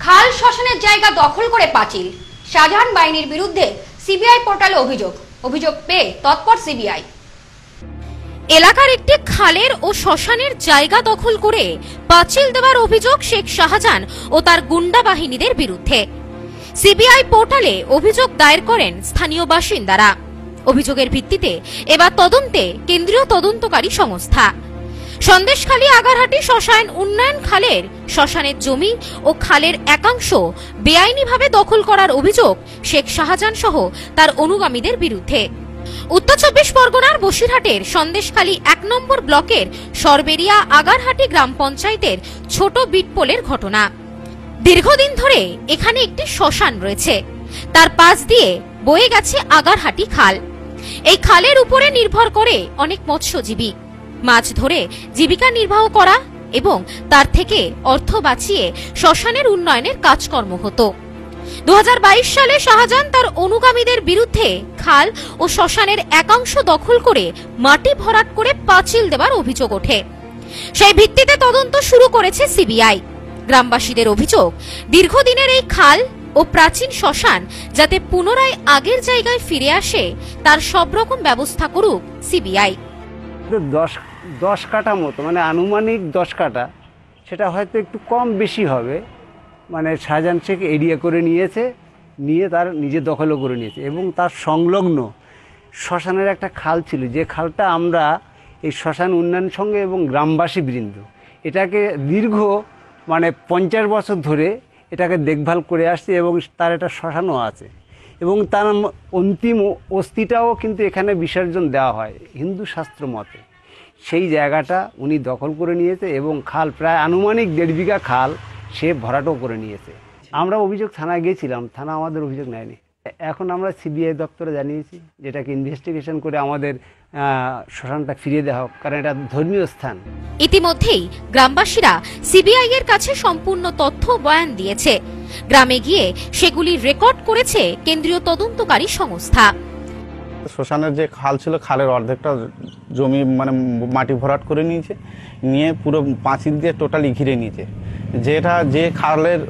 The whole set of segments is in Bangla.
খাল শ্মশানের জায়গা দখল করে পাঁচিল। শাহজাহান বাহিনীর বিরুদ্ধে সিবিআই পোর্টালে অভিযোগ পেয়ে তৎপর সিবিআই। এলাকার একটি খালের ও শ্মশানের জায়গা দখল করে পাঁচিল দেওয়ার অভিযোগ শেখ শাহজাহান ও তার গুন্ডা বাহিনীদের বিরুদ্ধে। সিবিআই পোর্টালে অভিযোগ দায়ের করেন স্থানীয় বাসিন্দারা। অভিযোগের ভিত্তিতে এবার তদন্তে কেন্দ্রীয় তদন্তকারী সংস্থা। সন্দেশখালী আগারহাটি শ্মশান উন্নয়ন খালের শ্মশানের জমি ও খালের একাংশ বেআইনিভাবে দখল করার অভিযোগ শেখ শাহজাহান সহ তার অনুগামীদের বিরুদ্ধে। উত্তর ২৪ পরগনার বসিরহাটের সন্দেশখালী ১ নম্বর ব্লকের সরবেরিয়া আগারহাটি গ্রাম পঞ্চায়েতের ছোট বিটপোলের ঘটনা। দীর্ঘদিন ধরে এখানে একটি শ্মশান রয়েছে, তার পাশ দিয়ে বয়ে গেছে আগারহাটি খাল। এই খালের উপরে নির্ভর করে অনেক মৎস্যজীবী মাছ ধরে জীবিকা নির্বাহ করা এবং তার থেকে অর্থ বাঁচিয়ে শ্মশানের উন্নয়নের কাজকর্ম হতো। ২০২২ সালে শাহজাহান তার অনুগামীদের বিরুদ্ধে খাল ও শ্মশানের একাংশ দখল করে মাটি ভরাট করে পাঁচিল দেওয়ার অভিযোগ ওঠে। সেই ভিত্তিতে তদন্ত শুরু করেছে সিবিআই। গ্রামবাসীদের অভিযোগ, দীর্ঘদিনের এই খাল ও প্রাচীন শ্মশান যাতে পুনরায় আগের জায়গায় ফিরে আসে তার সব রকম ব্যবস্থা করুক সিবিআই। 10 কাঠা মতো, মানে আনুমানিক 10 কাঠা, সেটা হয়তো একটু কম বেশি হবে। মানে শাহজাহান শেখ এরিয়া করে নিয়ে তার নিজের দখলও করে নিয়েছে এবং তার সংলগ্ন শ্মশানের একটা খাল ছিল, যে খালটা আমরা এই শ্মশান উন্নয়ন সঙ্গে এবং গ্রামবাসী বৃন্দ এটাকে দীর্ঘ 50 বছর ধরে এটাকে দেখভাল করে আসছে এবং তার একটা শ্মশানও আছে এবং তার অন্তিম অস্থিটাও কিন্তু এখানে বিসর্জন দেওয়া হয় হিন্দু শাস্ত্র মতে। সেই জায়গাটা উনি দখল করে নিয়েছে এবং খাল প্রায় আনুমানিক 1.5 বিঘা খাল সে ভরাটও করে নিয়েছে। আমরা অভিযোগ থানায় গিয়েছিলাম, থানা আমাদের অভিযোগ নেয়নি। এখন আমরা সিবিআই দপ্তরে জানিয়েছি যেটাকে ইনভেস্টিগেশন করে আমাদের শ্মশানটা ফিরিয়ে দেওয়া হোক, কারণ এটা ধর্মীয় স্থান। ইতিমধ্যেই গ্রামবাসীরা সিবিআই এর কাছে সম্পূর্ণ তথ্য বয়ান দিয়েছে। গ্রামে গিয়ে সেগুলি রেকর্ড করেছে কেন্দ্রীয় তদন্তকারী সংস্থা। শ্মশানের যে খাল ছিল, খালের অর্ধেকটা জমি মাটি ভরাট করে নিয়ে পুরো পাঁচিল দিয়ে টোটালি ঘিরে নিয়েছে। যে খালের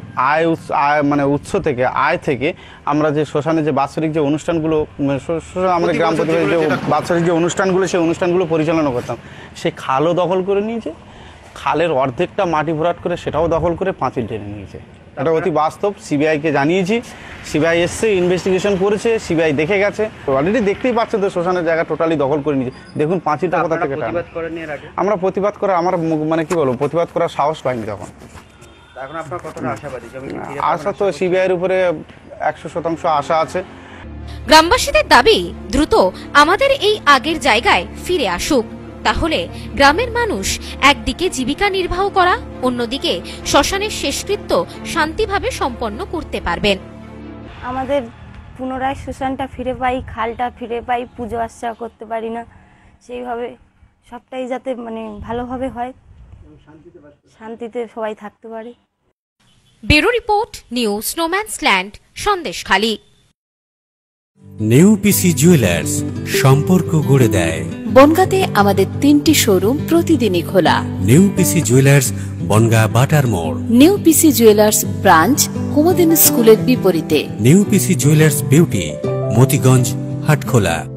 উৎস থেকে আয় থেকে আমরা যে শ্মশানের যে বাৎসরিক যে অনুষ্ঠানগুলো, আমাদের গ্রাম পরিবারের যে বাৎসরিক যে অনুষ্ঠানগুলো, সেই অনুষ্ঠানগুলো পরিচালনা করতাম, সেই খালও দখল করে নিয়েছে। খালের অর্ধেকটা মাটি ভরাট করে সেটাও দখল করে পাঁচিল টেনে নিয়েছে। এটা অতি বাস্তব। সিবিআইকে জানিয়েছি, সিবিআই এসছে, ইনভেস্টিগেশন করেছে, সিবিআই দেখে গেছে। অলরেডি দেখতেই পাচ্ছেন তো শ্মশানের জায়গা টোটালি দখল করে নিয়েছে। দেখুন পাঁচিলটা কোথা থেকে আমরা প্রতিবাদ করা, আমার প্রতিবাদ করার সাহস পাইনি তখন। আশা তো সিবিআইয়ের উপরে 100% আশা আছে। গ্রামবাসীদের দাবি, দ্রুত আমাদের এই আগের জায়গায় ফিরে আসুক, তাহলে গ্রামের মানুষ একদিকে জীবিকা নির্বাহ করা, অন্যদিকে শ্মশানের শেষকৃত্য শান্তিভাবে সম্পন্ন করতে পারবেন। আমাদের পুনরায় শ্মশানটা ফিরে পাই, খালটা ফিরে পাই, পুজো আর্চা করতে পারি না, সেইভাবে সবটাই যাতে ভালোভাবে হয়, শান্তিতে সবাই থাকতে পারে। Bureau report, new snowman's land, Sandeshkhali. New PC jewellers, সম্পর্ক গড়ে দেয়। বনগাঁতে আমাদের 3টি শোরুম প্রতিদিনই খোলা। নিউ পিসি জুয়েলার্স, বনগাঁ বাটার মোড়। New PC jewellers branch, Kumudini স্কুলের বিপরীতে। New PC jewellers beauty, Motiganj, Hatkhola.